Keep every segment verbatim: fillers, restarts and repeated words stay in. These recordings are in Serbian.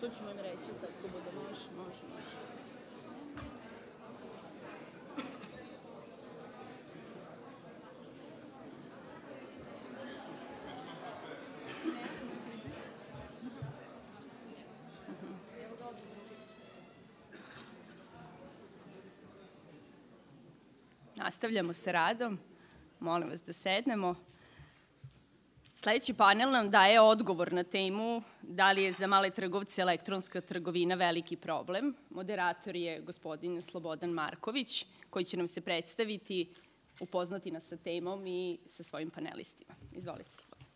To ću vam reći sad ko bude. Može, može, može. Nastavljamo sa radom. Molim vas da sednemo. Sledeći panel nam daje odgovor na temu da li je za male trgovce elektronska trgovina veliki problem. Moderator je gospodin Slobodan Marković, koji će nam se predstaviti, upoznati nas sa temom i sa svojim panelistima. Izvolite, Slobodan.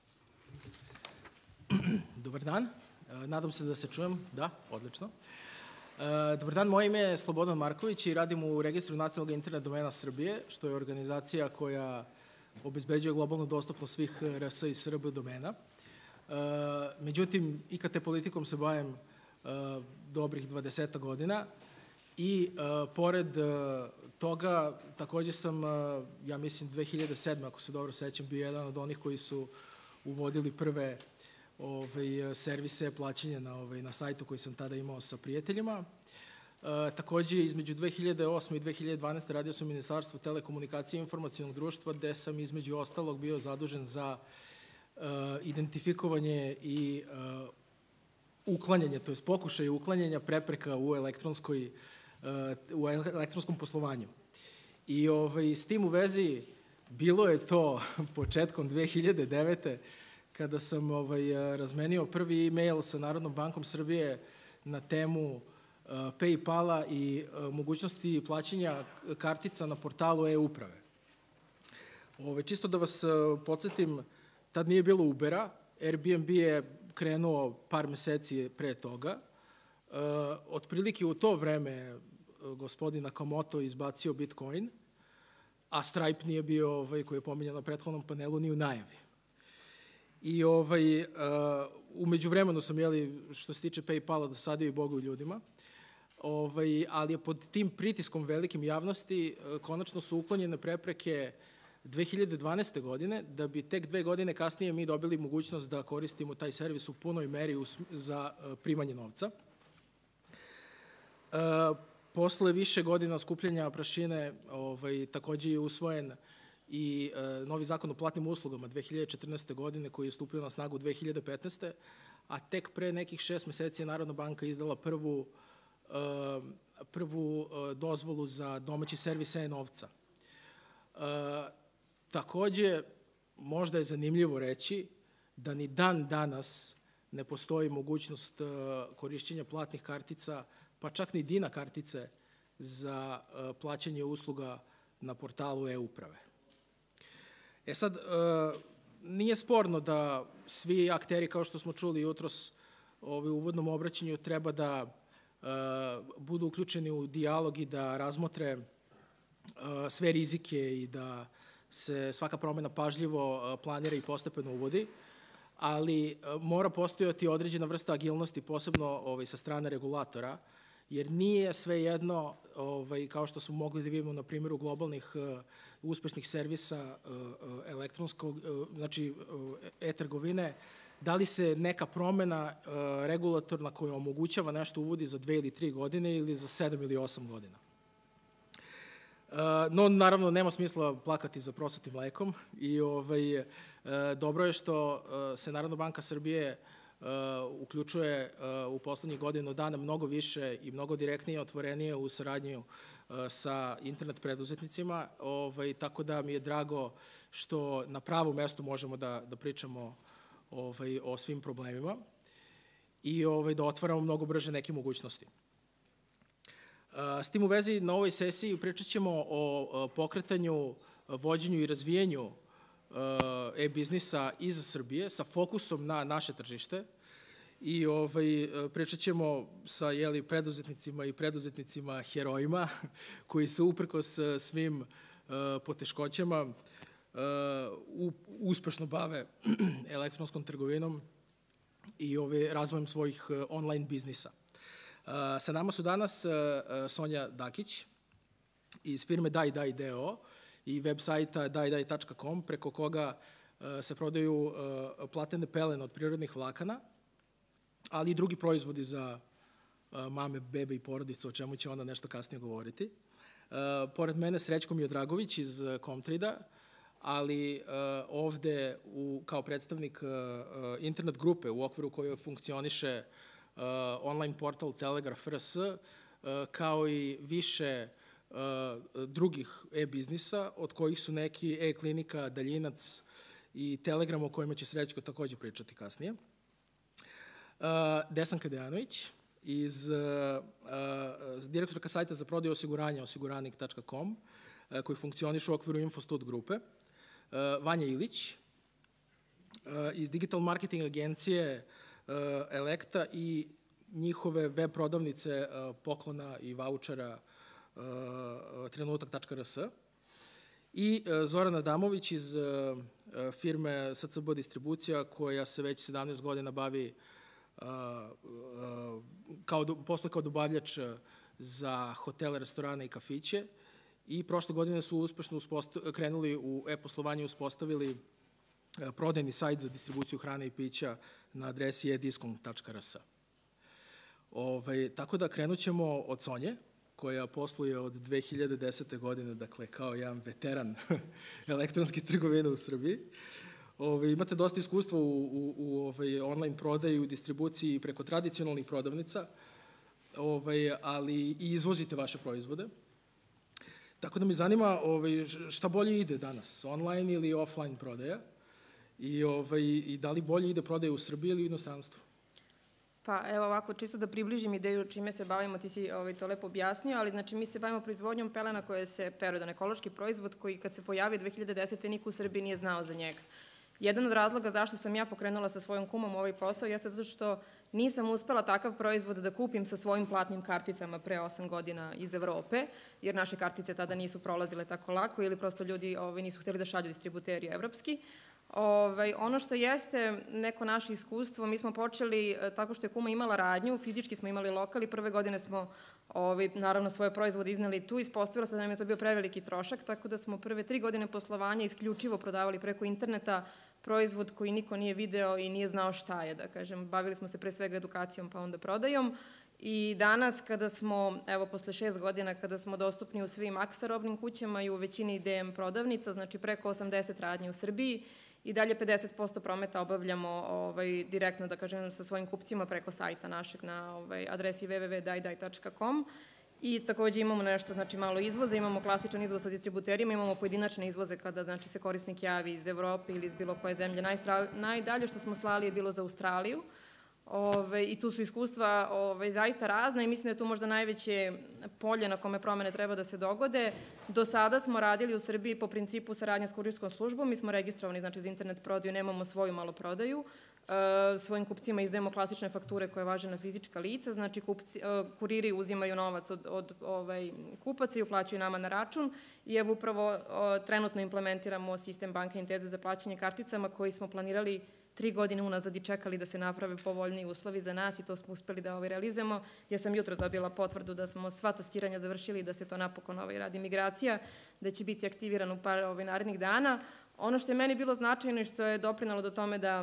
Dobar dan. Nadam se da se čujem. Da, odlično. Dobar dan, moje ime je Slobodan Marković i radim u Registru nacionalnog internet domena Srbije, što je organizacija koja obezbeđuje globalnu dostupnost svih R S i S R B domena. Međutim, I K T politikom se bavim dobrih dvadeset godina i pored toga takođe sam, ja mislim, dve hiljade sedme. ako se dobro sećam, bio jedan od onih koji su uvodili prve servise plaćanja na sajtu koji sam tada imao sa prijateljima. Takođe, između dve hiljade osme i dve hiljade dvanaeste. radio sam u Ministarstvu telekomunikacije i informacionog društva, gde sam između ostalog bio zadužen za identifikovanje i uklanjanje, to je pokušaj uklanjanja prepreka u elektronskom poslovanju. I s tim u vezi bilo je to početkom dve hiljade devete. kada sam razmenio prvi e-mail sa Narodnom bankom Srbije na temu PayPala i mogućnosti plaćanja kartica na portalu e-uprave. Čisto da vas podsjetim, tad nije bilo Ubera, Airbnb je krenuo par meseci pre toga. Otprilike u to vreme gospodin Nakamoto izbacio Bitcoin, a Stripe nije bio, koji je pominjan na prethodnom panelu, ni u najavi. I umeđu vremenu sam, što se tiče PayPala, dosadio i Bogu i ljudima, ali je pod tim pritiskom velikim javnosti konačno su uklonjene prepreke dve hiljade dvanaeste. godine, da bi tek dve godine kasnije mi dobili mogućnost da koristimo taj servis u punoj meri za primanje novca. Posle više godina skupljanja prašine takođe je usvojen i novi zakon o platnim uslugama dve hiljade četrnaeste. godine, koji je stupio na snagu dve hiljade petnaeste. a tek pre nekih šest meseci je Narodna banka izdala prvu prvu dozvolu za domaći servis e-novca. Takođe, možda je zanimljivo reći da ni dan danas ne postoji mogućnost korišćenja platnih kartica, pa čak ni Dina kartice za plaćanje usluga na portalu e-uprave. E sad, nije sporno da svi akteri, kao što smo čuli jutros u uvodnom obraćanju, treba da budu uključeni u dijalog i da razmotre sve rizike i da se svaka promena pažljivo planira i postepeno uvodi, ali mora postojati određena vrsta agilnosti, posebno sa strane regulatora, jer nije sve jedno, kao što smo mogli da vidimo na primjeru globalnih uspešnih servisa elektronskog, znači e-trgovine, da li se neka promena regulatorna koja omogućava nešto uvodi za dve ili tri godine ili za sedam ili osam godina. No, naravno, nema smisla plakati za prosutim mlekom i dobro je što se Narodna banka Srbije uključuje u poslednjih godinu dana mnogo više i mnogo direktnije, otvorenije u saradnju sa internet preduzetnicima, tako da mi je drago što na pravom mestu možemo da pričamo o svim problemima i da otvaramo mnogo brže neke mogućnosti. S tim u vezi, na ovoj sesiji pričat ćemo o pokretanju, vođenju i razvijenju e-biznisa iz Srbije sa fokusom na naše tržište i pričat ćemo sa preduzetnicima i preduzetnicima herojima koji se uprkos svim poteškoćama uspešno bave elektronskom trgovinom i razvojem svojih online biznisa. Sa nama su danas Sonja Dakić iz firme DajDaj d o o i web sajta daj daj tačka com, preko koga se prodaju platnene pelene od prirodnih vlakana. ali i drugi proizvodi za mame, bebe i porodice, o čemu će onda nešto kasnije govoriti. Pored mene Srećko Miodragović iz Comtrida, ali ovde u, kao predstavnik internet grupe u okviru koje funkcioniše online portal Telegraf R S, kao i više drugih e-biznisa, od kojih su neki e-klinika, Daljinac i Telegram, o kojima će Srećko takođe pričati kasnije. Desanka Dejanović, iz direktorka sajta za prodaju osiguranja osiguranik tačka com, koji funkcioniše u okviru Infostud grupe. Vanja Ilić, iz digital marketing agencije Elekta i njihove web prodavnice poklona i vaučera trenutak tačka R S. I Zorana Damović iz firme S C B distribucija, koja se već sedamnaest godina bavi kao, posle kao dobavljač za hotele, restorane i kafiće, i prošle godine su uspešno krenuli u e-poslovanje i uspostavili prodajni sajt za distribuciju hrane i pića na adresi e diskont tačka R S. Ove, tako da krenut ćemo od Sonje, koja posluje od dve hiljade desete. godine, dakle kao jedan veteran elektronske trgovine u Srbiji. Ove, imate dosta iskustva u, u, u ove, online prodaji, u distribuciji preko tradicionalnih prodavnica, ove, ali i izvozite vaše proizvode. Tako da mi zanima ove, šta bolje ide danas, online ili offline prodaja, i, ove, i da li bolje ide prodaja u Srbiji ili u inostranstvu? Pa evo ovako, čisto da približim ideju čime se bavimo, ti si ovaj, to lepo objasnio, ali znači mi se bavimo proizvodnjom pelena koje se peru, jedan ekološki proizvod koji kad se pojavio dve hiljade desete. niko u Srbiji nije znao za njega. Jedan od razloga zašto sam ja pokrenula sa svojom kumom ovaj posao jeste zato što nisam uspela takav proizvod da kupim sa svojim platnim karticama pre osam godina iz Evrope, jer naše kartice tada nisu prolazile tako lako ili prosto ljudi ovaj, nisu hteli da šalju distributeri evropski. Ove, ono što jeste neko naše iskustvo, mi smo počeli tako što je kuma imala radnju, fizički smo imali lokal i prve godine smo ove, naravno svoje proizvode izneli tu, ispostavilo se da nam je to bio preveliki trošak, tako da smo prve tri godine poslovanja isključivo prodavali preko interneta proizvod koji niko nije video i nije znao šta je, da kažem. Bavili smo se pre svega edukacijom pa onda prodajom. I danas kada smo, evo posle šest godina, kada smo dostupni u svim Aksa robnim kućama i u većini D M prodavnica, znači preko osamdeset radnji u Srbiji, i dalje pedeset posto prometa obavljamo ovaj, direktno, da kažem, sa svojim kupcima preko sajta našeg na ovaj, adresi w w w tačka daj daj tačka com. I takođe imamo nešto, znači malo izvoza, imamo klasičan izvoz sa distributerima, imamo pojedinačne izvoze kada znači, se korisnik javi iz Evrope ili iz bilo koje zemlje. Najstra, najdalje što smo slali je bilo za Australiju. Ove, I tu su iskustva ove, zaista razna i mislim da je tu možda najveće polje na kome promene treba da se dogode. Do sada smo radili u Srbiji po principu saradnja s kurirskom službom, mi smo registrovani znači, za internet prodaju, nemamo svoju maloprodaju. E, svojim kupcima izdajemo klasične fakture koje važe na fizička lica, znači kupci, e, kuriri uzimaju novac od, od ovaj, kupaca i uplaćuju nama na račun i evo upravo o, trenutno implementiramo sistem banka Inteze za plaćanje karticama koji smo planirali tri godine unazad i čekali da se naprave povoljniji uslovi za nas i to smo uspeli da ovaj realizujemo. Ja sam jutro dobila potvrdu da smo sva testiranja završili i da se to napokon ovaj radi migracija, da će biti aktiviran u par ovaj narednih dana. Ono što je meni bilo značajno i što je doprinalo do tome da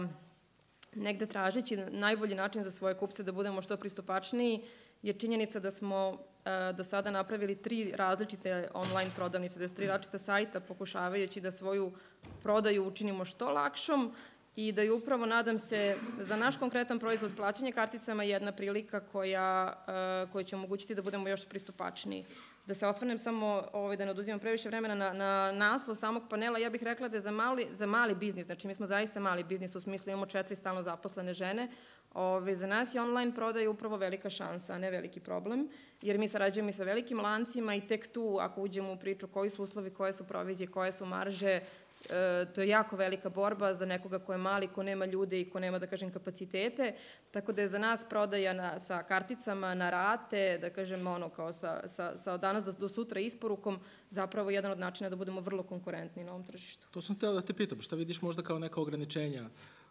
negde tražeći najbolji način za svoje kupce da budemo što pristupačniji je činjenica da smo e, do sada napravili tri različite online prodavnice, to je tri različita sajta pokušavajući da svoju prodaju učinimo što lakšom i da je upravo, nadam se, za naš konkretan proizvod plaćanje karticama jedna prilika koja, uh, koja će omogućiti da budemo još pristupačniji. Da se osvrnem samo, ovaj, da ne oduzimam previše vremena na, na naslov samog panela, ja bih rekla da je za mali, za mali biznis, znači mi smo zaista mali biznis, u smislu imamo četiri stalno zaposlene žene, ove, za nas je online prodaja upravo velika šansa, a ne veliki problem, jer mi sarađujemo i sa velikim lancima i tek tu, ako uđemo u priču koji su uslovi, koje su provizije, koje su marže, E, to je jako velika borba za nekoga ko je mali, ko nema ljude i ko nema, da kažem, kapacitete, tako da je za nas prodaja na, sa karticama na rate, da kažem, ono, kao sa, sa, sa danas do, do sutra isporukom, zapravo jedan od načina da budemo vrlo konkurentni na ovom tržištu. To sam htela da te pitam, šta vidiš možda kao neka ograničenja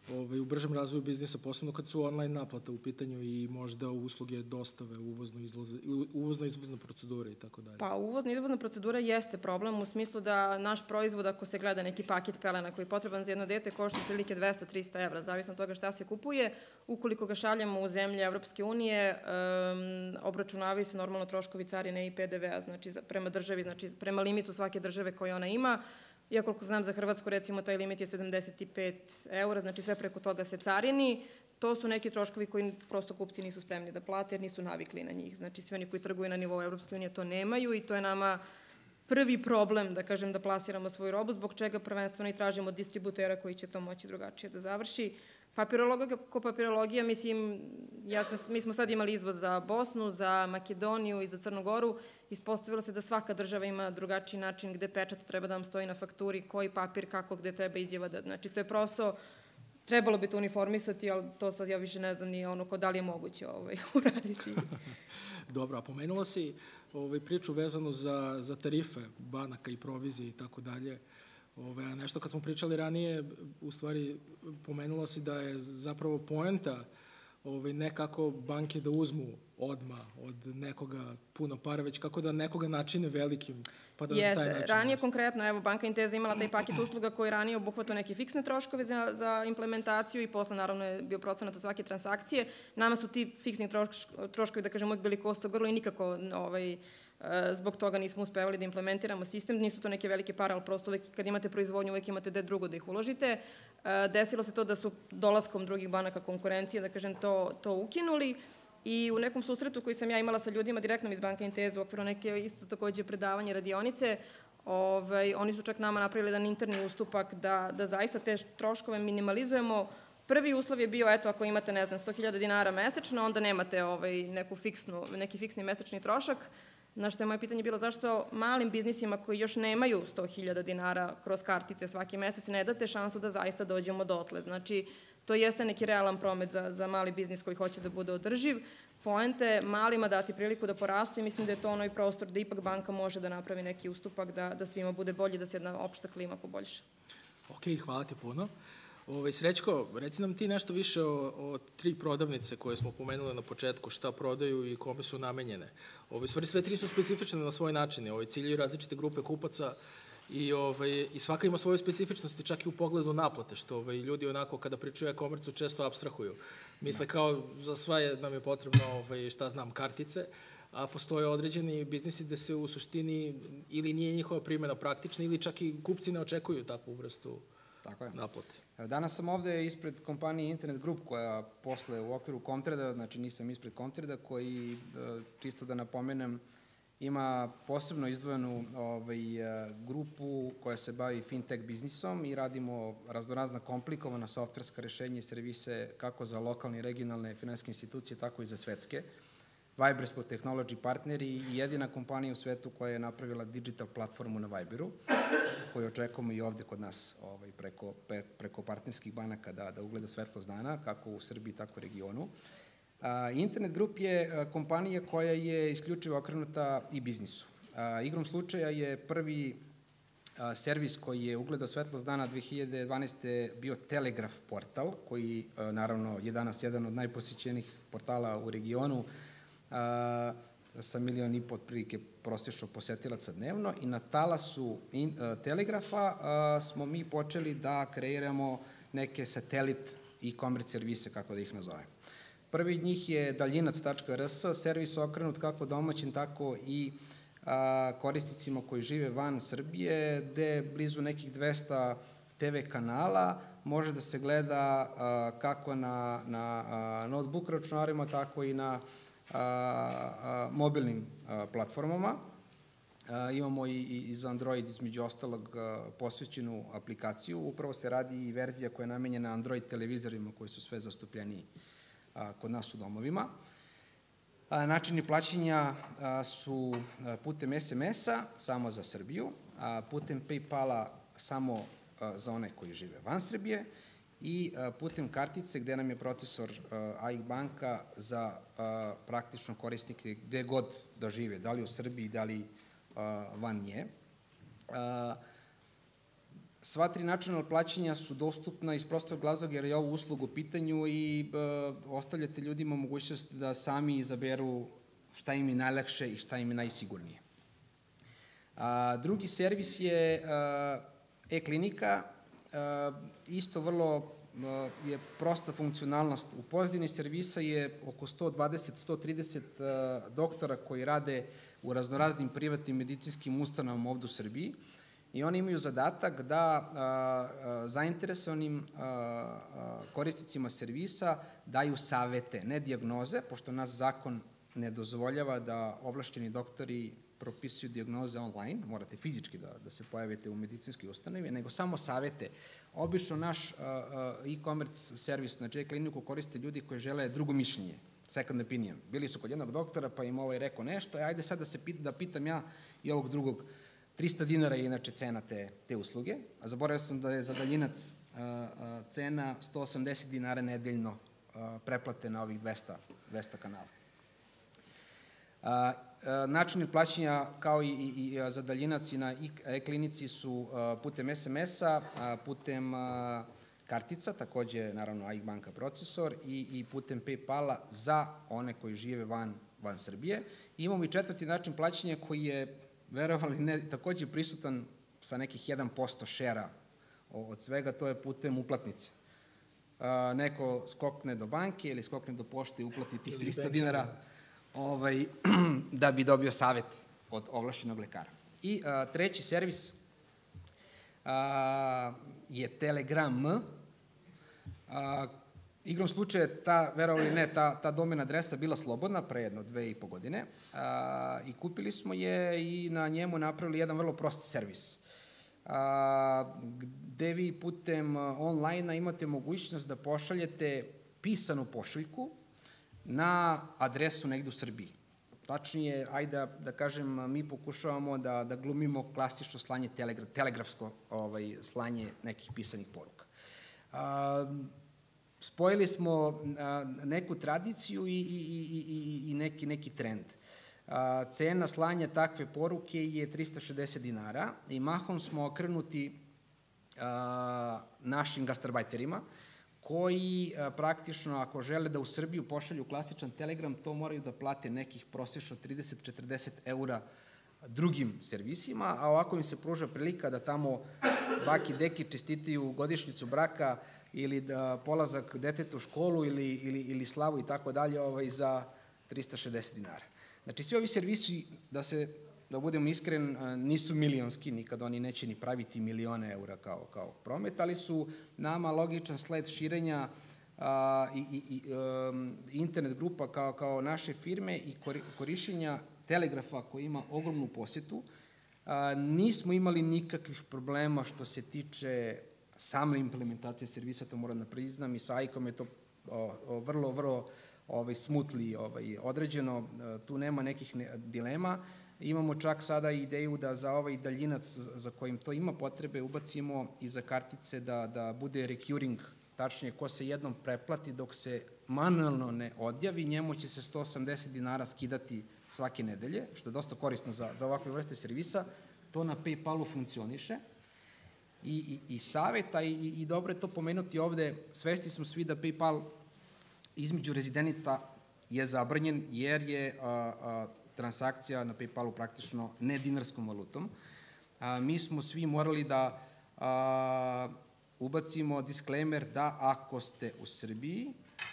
ovaj, u bržem razvoju biznisa, posebno kad su online naplata u pitanju i možda usluge dostave, uvozno-izvozne procedure i tako dalje? Pa uvozno-izvozna procedura jeste problem u smislu da naš proizvod, ako se gleda neki paket pelena koji je potreban za jedno dete, košta prilike dvesta do trista evra, zavisno od toga šta se kupuje. Ukoliko ga šaljemo u zemlje Evropske unije, um, obračunavaju se normalno troškovi carine i pe de vea, znači prema državi, znači prema limitu svake države koje ona ima. Ja koliko znam za Hrvatsku, recimo, taj limit je sedamdeset pet eura, znači sve preko toga se carini. To su neki troškovi koji prosto kupci nisu spremni da plate jer nisu navikli na njih. Znači svi oni koji trguju na nivou Evropske unije to nemaju i to je nama prvi problem, da kažem, da plasiramo svoju robu, zbog čega prvenstveno i tražimo distributera koji će to moći drugačije da završi. Papirologija ko papirologija, mislim, ja sam, mi smo sad imali izvoz za Bosnu, za Makedoniju i za Crnu Goru. Ispostavilo se da svaka država ima drugačiji način gde pečat treba da vam stoji na fakturi, koji papir, kako, gde treba izjava da... Znači, to je prosto, trebalo bi to uniformisati, ali to sad ja više ne znam ni ono ko da li je moguće ovaj, uraditi. Dobro, a pomenula si ovaj, priču vezanu za, za tarife banaka i provizije i tako dalje. Ove, a nešto kad smo pričali ranije, u stvari pomenula si da je zapravo poenta ove, ne kako banke da uzmu odma od nekoga puno para, već kako da nekoga načine velikim, pa da Jeste. taj način... Ranije konkretno, evo, Banka Intesa imala taj paket usluga koji ranije obuhvatao neke fiksne troškove za, za implementaciju i posle naravno je bio procenat od svake transakcije. Nama su ti fiksni troš, troškovi, da kažem, uvijek bili kosto grlo i nikako ovaj, zbog toga nismo uspevali da implementiramo sistem. Nisu to neke velike pare, ali prosto uvek kad imate proizvodnju, uvek imate gde drugo da ih uložite. Desilo se to da su dolaskom drugih banaka konkurencije, da kažem, to, to ukinuli. I u nekom susretu koji sam ja imala sa ljudima direktno iz Banka Intesa u okviru neke isto takođe predavanje, radionice, ovaj, oni su čak nama napravili jedan interni ustupak da, da zaista te troškove minimalizujemo. Prvi uslov je bio, eto, ako imate, ne znam, sto hiljada dinara mesečno, onda nemate ovaj, neku fiksnu, neki fiksni mesečni trošak. Na što je moje pitanje bilo zašto malim biznisima koji još nemaju sto hiljada dinara kroz kartice svaki mesec ne date šansu da zaista dođemo dotle. Znači, to jeste neki realan promet za, za mali biznis koji hoće da bude održiv. Poente malima dati priliku da porastu i mislim da je to onaj prostor da ipak banka može da napravi neki ustupak, da, da svima bude bolje, da se jedna opšta klima poboljša. Ok, hvala ti puno. Ove, Srećko, reci nam ti nešto više o, o tri prodavnice koje smo pomenuli na početku, šta prodaju i kome su namenjene. Ove, stvari, sve tri su specifične na svoj način. Ove, ciljaju različite grupe kupaca i, ove, i svaka ima svoje specifičnosti, čak i u pogledu naplate, što ove, ljudi onako kada pričaju e-komercu često apstrahuju. Misle kao za sve nam je potrebno, ove, šta znam, kartice, a postoje određeni biznisi gde se u suštini ili nije njihova primjena praktična ili čak i kupci ne očekuju takvu vrstu Tako je. naplate. Danas sam ovde ispred kompanije Internet Group koja posle u okviru Comtrada, znači nisam ispred Comtrada, koji, čisto da napomenem, ima posebno izdvojenu ovaj, grupu koja se bavi fintech biznisom i radimo raznorazna komplikovana softverska rešenja i servise kako za lokalne i regionalne finansijske institucije, tako i za svetske. Viber smo technology partneri i jedina kompanija u svetu koja je napravila digital platformu na Viberu, koju očekujemo i ovde kod nas ovaj, preko, preko partnerskih banaka da, da ugleda svetlost dana, kako u Srbiji, tako i u regionu. A, Internet Group je kompanija koja je isključivo okrenuta i biznisu. A, igrom slučaja je prvi a, servis koji je ugledao svetlost dana dve hiljade dvanaeste. bio Telegraf portal, koji a, naravno je danas jedan od najposećenih portala u regionu, a, sa milion i po otprilike prosječno posetilaca dnevno i na talasu in, a, Telegrafa a, smo mi počeli da kreiramo neke satelit e-commerce servise, kako da ih nazovem. Prvi od njih je daljinac tačka er es, servis okrenut kako domaćim, tako i a, korisnicima koji žive van Srbije, gde blizu nekih dvesta te ve kanala može da se gleda a, kako na, na a, notebook računarima, tako i na a, a, mobilnim a, platformama. A, imamo i, i za Android, između ostalog, a, posvećenu aplikaciju. Upravo se radi i verzija koja je namenjena Android televizorima koji su sve zastupljeniji a, kod nas u domovima. A, načini plaćanja a, su a, putem es em es-a samo za Srbiju, a, putem PayPala samo a, za one koji žive van Srbije i a, putem kartice gde nam je procesor a i banka za a, praktično korisnike gde god da žive, da li u Srbiji, da li a, van nje. A, Sva tri načina plaćanja su dostupna iz prostog razloga jer je ovo uslug u pitanju i ostavljate ljudima mogućnost da sami izaberu šta im je najlakše i šta im je najsigurnije. Drugi servis je e-klinika, isto vrlo je prosta funkcionalnost. U pozadini servisa je oko sto dvadeset do sto trideset doktora koji rade u raznoraznim privatnim medicinskim ustanovama ovde u Srbiji i oni imaju zadatak da zainteresovanim korisnicima servisa daju savete, ne dijagnoze, pošto nas zakon ne dozvoljava da ovlašćeni doktori propisuju dijagnoze online, morate fizički da, da se pojavite u medicinskoj ustanovi, nego samo savete. Obično naš e-commerce servis, znači e-kliniku koriste ljudi koji žele drugo mišljenje, second opinion. Bili su kod jednog doktora pa im ovaj rekao nešto, ajde sad da se pita, da pitam ja i ovog drugog. trista dinara je inače cena te, te usluge, a zaboravio sam da je za daljinac cena sto osamdeset dinara nedeljno preplate na ovih dvesta, dvesta kanala. Načini plaćanja kao i, i, i za daljinac i na e-klinici su putem es em es-a, putem kartica, takođe naravno A I K banka procesor i, i putem PayPala za one koji žive van, van Srbije. I imamo i četvrti način plaćanja koji je, verovali ne, takođe prisutan sa nekih jedan posto šera od svega, to je putem uplatnice. Neko skokne do banke ili skokne do pošte i uplati tih trista dinara Ovaj, da bi dobio savet od ovlašćenog lekara. I a, treći servis a, je Telegram. A, igrom slučaja, ta, verovali ne, ta, ta domen adresa bila slobodna pre jedno dve i po godine a, i kupili smo je i na njemu napravili jedan vrlo prost servis. A, gde vi putem online-a imate mogućnost da pošaljete pisanu pošiljku na adresu negde u Srbiji. Tačnije, ajde da, da kažem, mi pokušavamo da, da glumimo klasično slanje, telegra, telegrafsko ovaj, slanje nekih pisanih poruka. A, spojili smo a, neku tradiciju i, i, i, i, i neki, neki trend. A, cena slanja takve poruke je trista šezdeset dinara i mahom smo okrenuti a, našim gastarbajterima, koji a, praktično, ako žele da u Srbiju pošalju klasičan telegram, to moraju da plate nekih prosečno trideset do četrdeset eura drugim servisima, a ovako im se pruža prilika da tamo baki deki čestitaju godišnjicu braka ili da polazak deteta u školu ili, ili, ili slavu i tako dalje ovaj, za trista šezdeset dinara. Znači, svi ovi servisi, da se da budem iskren, nisu milionski, nikad oni neće ni praviti milione eura kao, kao promet, ali su nama logičan sled širenja a, i, i, i um, internet grupa kao, kao naše firme i korišćenja telegrafa koji ima ogromnu posjetu. A, nismo imali nikakvih problema što se tiče same implementacije servisa, to moram da priznam, i sa A I K-om je to o, o, vrlo, vrlo ovaj, smutli ovaj, određeno, tu nema nekih ne, dilema. Imamo čak sada ideju da za ovaj daljinac za kojim to ima potrebe ubacimo i za kartice da, da bude recurring, tačnije ko se jednom preplati dok se manualno ne odjavi, njemu će se sto osamdeset dinara skidati svake nedelje, što je dosta korisno za, za ovakve vrste servisa. To na PayPalu funkcioniše. I, i, i saveta i, i dobro je to pomenuti ovde, svesti smo svi da PayPal između rezidenta je zabranjen jer je a, a, transakcija na PayPalu praktično ne dinarskom valutom. A, mi smo svi morali da a, ubacimo disclaimer da ako ste u Srbiji,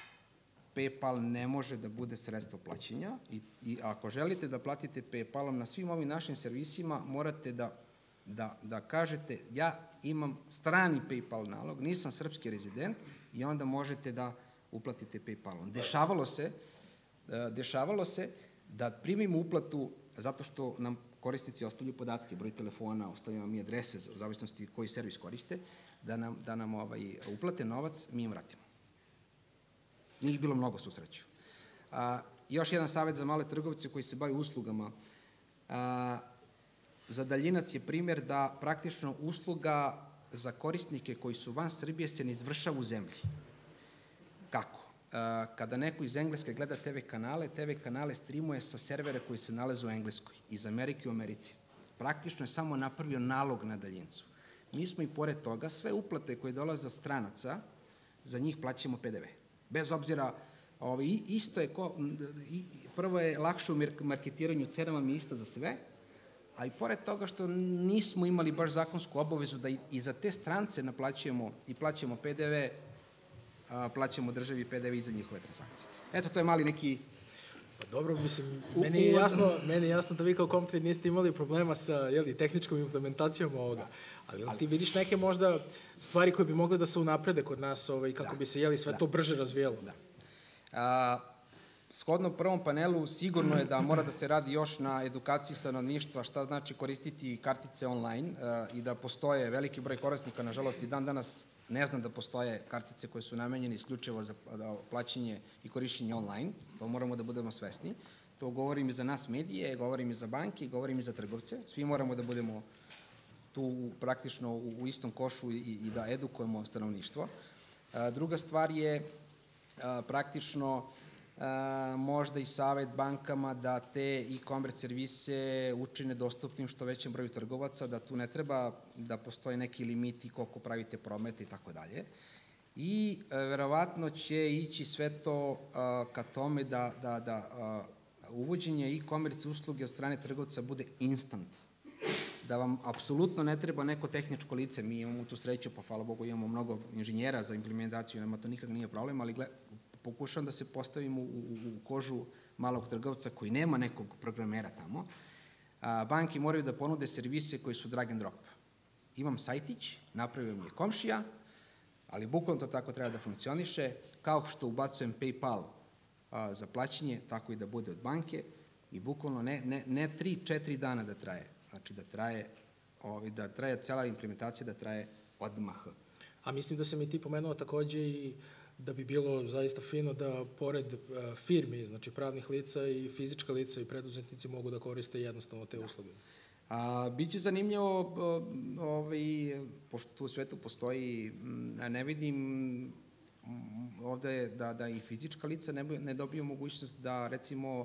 PayPal ne može da bude sredstvo plaćanja i, i ako želite da platite PayPalom na svim ovim našim servisima, morate da, da, da kažete ja imam strani PayPal nalog, nisam srpski rezident i onda možete da uplatite PayPalom. Dešavalo se, dešavalo se da primimo uplatu zato što nam korisnici ostavljaju podatke, broj telefona, ostavljaju nam i adrese, u zavisnosti koji servis koriste, da nam, da nam ovaj, uplate novac, mi im vratimo. Nije bilo mnogo, susreću. A, još jedan savjet za male trgovce koji se bave uslugama. A, za daljinac je primjer da praktično usluga za korisnike koji su van Srbije se ne izvršava u zemlji. Kako? Kada neko iz Engleske gleda te ve kanale, te ve kanale streamuje sa servera koji se nalaze u Engleskoj, iz Amerike u Americi. Praktično je samo napravio nalog na daljincu. mi smo i pored toga sve uplate koje dolaze od stranaca, za njih plaćamo P D V. Bez obzira, ovaj, isto je, ko, i, prvo je lakše u marketiranju, cena vam je ista za sve, a i pored toga što nismo imali baš zakonsku obavezu da i, i za te strance naplaćujemo i plaćamo P D V, a, plaćamo državi P D V i za njihove transakcije. Eto, to je mali neki... Pa dobro, mislim, meni je jasno, meni je jasno da vi kao Comtrade niste imali problema sa, jeli, tehničkom implementacijom ovoga, ali, ali ti vidiš neke možda stvari koje bi mogle da se unaprede kod nas, ovaj, kako da, bi se, jeli, sve da, to brže razvijelo. Da. A, shodno prvom panelu, sigurno je da mora da se radi još na edukaciji stanovništva šta znači koristiti kartice online a, i da postoje veliki broj korisnika, nažalost i dan danas ne znam da postoje kartice koje su namenjene isključivo za plaćanje i korišćenje online, to moramo da budemo svesni. To govorim i za nas medije, govorim i za banke, govorim i za trgovce. Svi moramo da budemo tu praktično u, u istom košu i, i da edukujemo stanovništvo. A, druga stvar je a, praktično a, možda i savet bankama da te e-commerce servise učine dostupnim što većem broju trgovaca, da tu ne treba da postoje neki limiti koliko pravite promete i tako dalje. I a, verovatno će ići sve to a, ka tome da, da, da a, uvođenje e-commerce usluge od strane trgovca bude instant. Da vam apsolutno ne treba neko tehničko lice, mi imamo tu sreću, pa hvala Bogu imamo mnogo inženjera za implementaciju, nema to nikak nije problem, ali gled, pokušavam da se postavim u, u, u kožu malog trgovca koji nema nekog programera tamo. A, banki moraju da ponude servise koji su drag and drop. Imam sajtić, napravio mi je komšija, ali bukvalno to tako treba da funkcioniše, kao što ubacujem PayPal a, za plaćanje, tako i da bude od banke i bukvalno ne, ne, ne tri, četiri dana da traje. Znači da traje, da traje cela implementacija, da traje odmah. A mislim da sam i ti pomenuo takođe i da bi bilo zaista fino da pored firmi, znači pravnih lica i fizička lica i preduzetnici mogu da koriste jednostavno te usluge. A, biće zanimljivo, ovaj, pošto u svetu postoji, ne vidim ovde da, da i fizička lica ne, ne dobiju mogućnost da recimo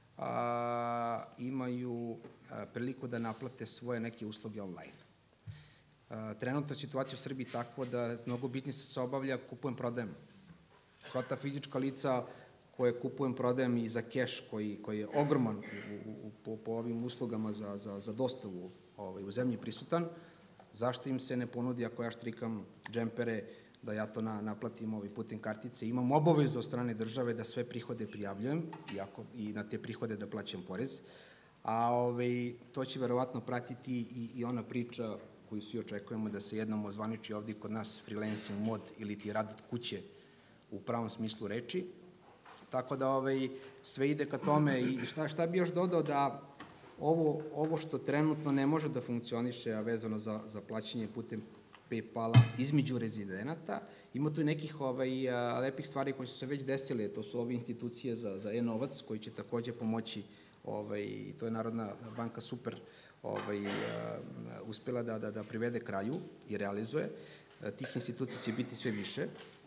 a, imaju a, priliku da naplate svoje neke usluge online. A, trenutno situacija u Srbiji tako da mnogo biznisa se obavlja kupujem, prodajem. Sva ta fizička lica koje kupujem, prodajem i za keš koji, koji je ogroman u, u, po, po ovim uslugama za, za, za dostavu ovaj, u zemlji prisutan, zašto im se ne ponudi ako ja štrikam džempere da ja to na, naplatim ovaj, putem kartice. Imam obavezu od strane države da sve prihode prijavljujem i, ako, i na te prihode da plaćam porez, a ovaj, to će verovatno pratiti i, i ona priča koju svi očekujemo da se jednom ozvaniči ovdje kod nas freelancing mod ili ti rad od kuće u pravom smislu reči. Tako da ovaj, sve ide ka tome i šta, šta bi još dodao da ovo, ovo što trenutno ne može da funkcioniše, a vezano za, za plaćanje putem PayPala između rezidenata, ima tu i nekih ovaj, a, lepih stvari koje su se već desile, to su ove institucije za, za e-novac koji će takođe pomoći, ovaj, to je Narodna banka super ovaj, a, uspela da, da, da privede kraju i realizuje. A, tih institucija će biti sve više.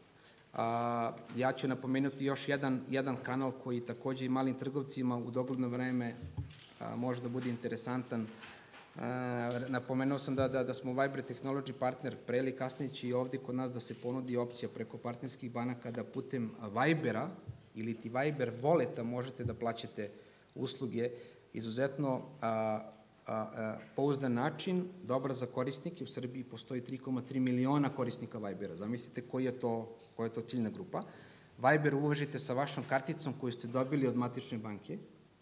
A, ja ću napomenuti još jedan, jedan kanal koji takođe i malim trgovcima u dogledno vreme a, može da bude interesantan. A, napomenuo sam da, da, da smo Viber Technology partner, pre ili kasnije će i ovde kod nas da se ponudi opcija preko partnerskih banaka da putem Vibera ili ti Viber voleta možete da plaćate usluge izuzetno a, a, a, pouzdan način, dobar za korisnike. U Srbiji postoji tri zarez tri miliona korisnika Vibera. Zamislite koji je to, koja je to ciljna grupa. Viber uvažite sa vašom karticom koju ste dobili od matične banke.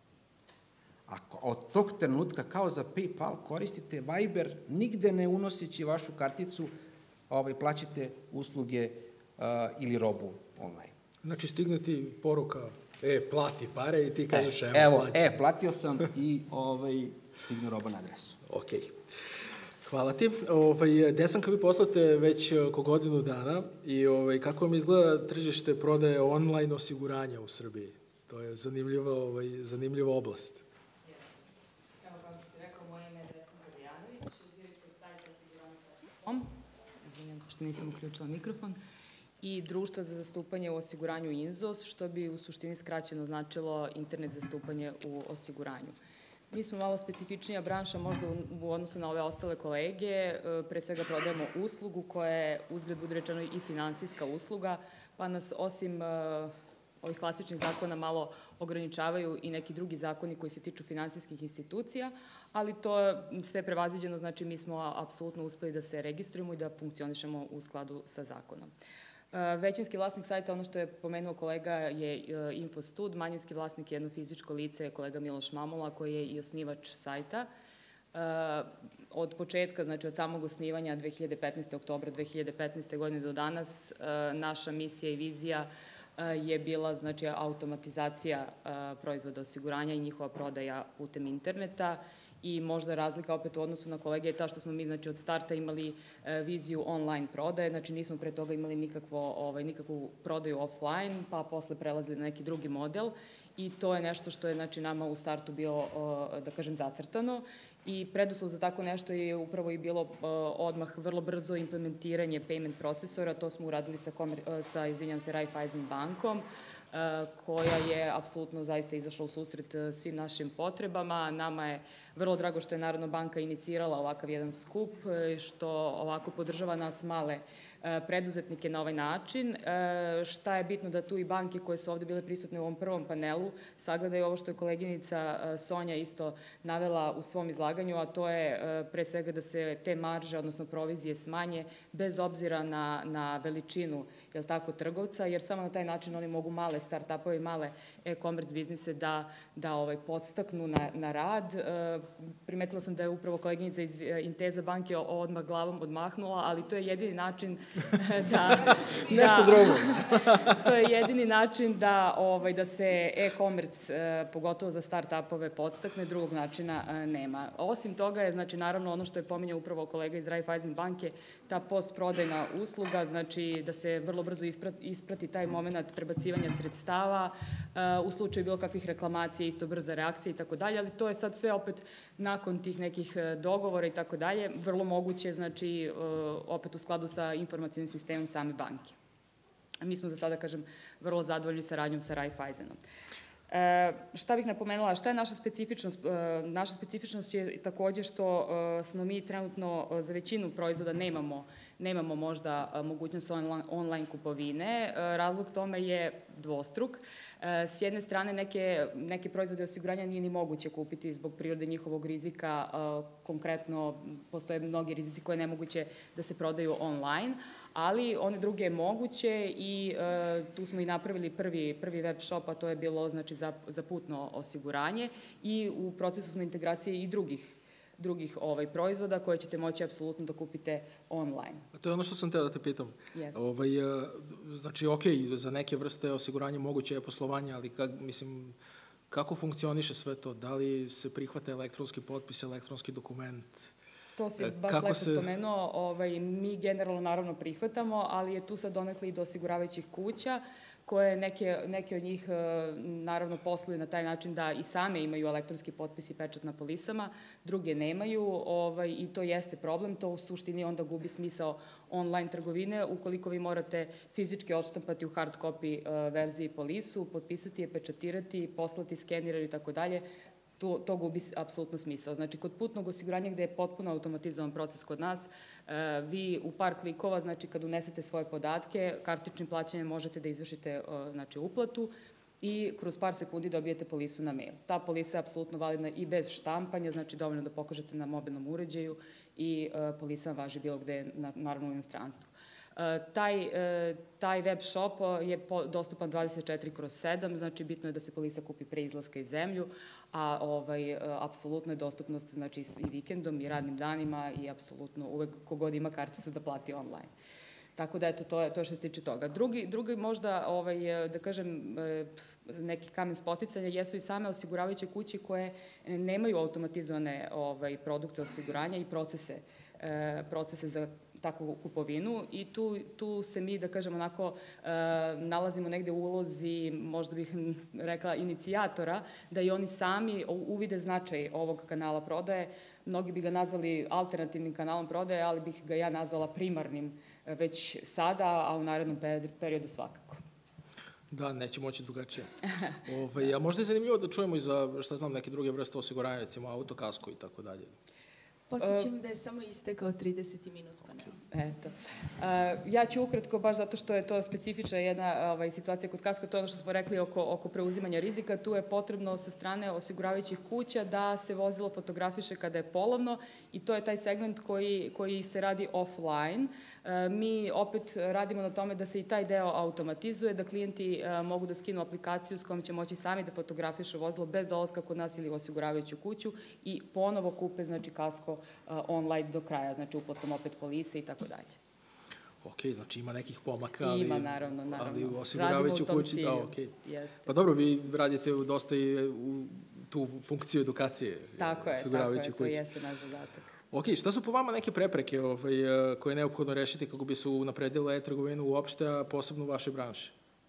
Ako od tog trenutka, kao za PayPal, koristite Viber, nigde ne unoseći vašu karticu, ovaj, plaćate usluge uh, ili robu online. Znači, stigne ti poruka, e, plati pare i ti kažeš, evo, evo plaćam. E, platio sam i ovaj, stigne roba na adresu. Okej. Hvala ti. Ovaj, Desanka, vi poslate već oko godinu dana i ovaj, kako vam izgleda tržište prodaje online osiguranja u Srbiji? To je zanimljiva, ovaj, zanimljiva oblast. Evo, kao što si rekao, moje ime je Desanka Dejanović, direktor sajta osiguranja punkt com. Izvinjam se što nisam uključila mikrofon. I društva za zastupanje u osiguranju INZOS, što bi u suštini skraćeno značilo internet zastupanje u osiguranju. Mi smo malo specifičnija branša možda u, u odnosu na ove ostale kolege. Pre svega prodajemo uslugu koja je, uzgled bude rečeno, i finansijska usluga, pa nas osim uh, ovih klasičnih zakona malo ograničavaju i neki drugi zakoni koji se tiču finansijskih institucija, ali to je sve prevaziđeno, znači mi smo apsolutno uspeli da se registrujemo i da funkcionišemo u skladu sa zakonom. Većinski vlasnik sajta, ono što je pomenuo kolega, je Infostud, manjinski vlasnik je jedno fizičko lice, kolega Miloš Mamula, koji je i osnivač sajta. Od početka, znači od samog osnivanja dve hiljade petnaeste. oktobra dve hiljade petnaeste. godine do danas, naša misija i vizija je bila, znači, automatizacija proizvoda osiguranja i njihova prodaja putem interneta. I možda razlika opet u odnosu na kolege je ta što smo mi, znači, od starta imali viziju online prodaje, znači nismo pre toga imali nikakvo, ovaj, nikakvu prodaju offline, pa posle prelazili na neki drugi model i to je nešto što je, znači, nama u startu bilo, da kažem, zacrtano i preduslov za tako nešto je upravo i bilo odmah vrlo brzo implementiranje payment procesora, to smo uradili sa, sa izvinjam se, Raiffeisen bankom, koja je apsolutno zaista izašla u susret svim našim potrebama. Nama je vrlo drago što je Narodna banka inicirala ovakav jedan skup, što ovako podržava nas male preduzetnike na ovaj način. Šta je bitno da tu i banke koje su ovde bile prisutne u ovom prvom panelu sagledaju ovo što je koleginica Sonja isto navela u svom izlaganju, a to je pre svega da se te marže, odnosno provizije smanje bez obzira na, na veličinu, jel tako, trgovca, jer samo na taj način oni mogu male start-upove i male e-commerce biznise da, da ovaj, podstaknu na, na rad. Primetila sam da je upravo koleginica iz Inteza banke odmah glavom odmahnula, ali to je jedini način da... Nešto drugo. To je jedini način da, ovaj, da se e-commerce, pogotovo za start-upove, podstakne, drugog načina nema. Osim toga je, znači, naravno, ono što je pominjao upravo kolega iz Raiffeisen banke, ta post-prodajna usluga, znači da se vrlo brzo isprati, isprati taj moment prebacivanja sredstava, u slučaju bilo kakvih reklamacija, isto brza reakcija i tako dalje, ali to je sad sve opet nakon tih nekih dogovora i tako dalje, vrlo moguće, znači, opet u skladu sa informacijnim sistemom same banke. Mi smo za sada, kažem, vrlo zadovoljni saradnjom sa Raiffeisenom. E, šta bih napomenula, šta je naša specifičnost? E, naša specifičnost je takođe što e, smo mi trenutno za većinu proizvoda nemamo, nemamo možda mogućnost online, online kupovine. E, razlog tome je dvostruk. E, s jedne strane, neke, neke proizvode osiguranja nije ni moguće kupiti zbog prirode njihovog rizika. E, konkretno, postoje mnogi rizici koje je nemoguće da se prodaju online, ali one druge je moguće i e, tu smo i napravili prvi, prvi web shop, a to je bilo, znači, za, za putno osiguranje i u procesu smo integracije i drugih drugih ovaj, proizvoda koje ćete moći apsolutno da kupite online. A to je ono što sam teo da te pitam. Yes. Ovaj, znači, ok, za neke vrste osiguranja moguće je poslovanje, ali kak, mislim, kako funkcioniše sve to? Da li se prihvata elektronski potpis, elektronski dokument? To si baš Kako lepo se... spomenuo, ovaj, mi generalno naravno prihvatamo, ali je tu sad donekle i do osiguravajućih kuća, koje neke, neke od njih naravno posluju na taj način da i same imaju elektronski potpis i pečat na polisama, druge nemaju, ovaj, i to jeste problem, to u suštini onda gubi smisao online trgovine ukoliko vi morate fizički odštampati u hard copy verziji polisu, potpisati je, pečatirati, poslati, skenirati i tako dalje. To, to gubi apsolutno smisao. Znači, kod putnog osiguranja gde je potpuno automatizovan proces kod nas, vi u par klikova, znači, kad unesete svoje podatke, kartičnim plaćanjem možete da izvršite, znači, uplatu i kroz par sekundi dobijete polisu na mail. Ta polisa je apsolutno validna i bez štampanja, znači, dovoljno da pokažete na mobilnom uređaju i polisa važi bilo gde, naravno, u inostranstvu. Taj, taj web shop je dostupan dvadeset četiri kroz sedam, znači bitno je da se polisa kupi pre izlaska iz zemlju, a ovaj, apsolutno je dostupnost, znači, i vikendom i radnim danima i apsolutno uvek kogod ima karticu da plati online. Tako da, eto, to je, to je što se tiče toga. Drugi, drugi možda, ovaj, da kažem, neki kamen spoticanja jesu i same osiguravajuće kuće koje nemaju automatizovane ovaj, produkte osiguranja i procese, procese za takvu kupovinu i tu, tu se mi, da kažem, onako e, nalazimo negde u ulozi, možda bih rekla, inicijatora, da i oni sami uvide značaj ovog kanala prodaje. Mnogi bi ga nazvali alternativnim kanalom prodaje, ali bih ga ja nazvala primarnim već sada, a u narednom periodu svakako. Da, neće moći drugačije. Ove, a možda je zanimljivo da čujemo i za, šta znam, neke druge vrste osiguranja, recimo autokasko i tako dalje. Podsjećam da je samo istekao trideseti minut panela. Eto. Uh, ja ću ukratko, baš zato što je to specifična jedna ovaj, situacija kod kaska, to je ono što smo rekli oko, oko preuzimanja rizika. Tu je potrebno sa strane osiguravajućih kuća da se vozilo fotografiše kada je polovno i to je taj segment koji, koji se radi offline. Uh, mi opet radimo na tome da se i taj deo automatizuje, da klijenti uh, mogu da skinu aplikaciju s kojom će moći sami da fotografišu vozilo bez dolaska kod nas ili u osiguravajuću kuću i ponovo kupe, znači, kasko uh, online do kraja, znači uplatom opet polise i tako dalje. Ok, znači ima nekih pomaka, ali... Ima, naravno, naravno. Ali u osiguravajuću kući, da, ok. Jeste. Pa dobro, vi radite dosta i u tu funkciju edukacije. Tako je, tako je, to jeste naš zadatak. Ok, šta su po vama neke prepreke ovaj, koje je neophodno rešiti kako bi se unapredila e-trgovinu uopšte, a posebno u vašoj branši?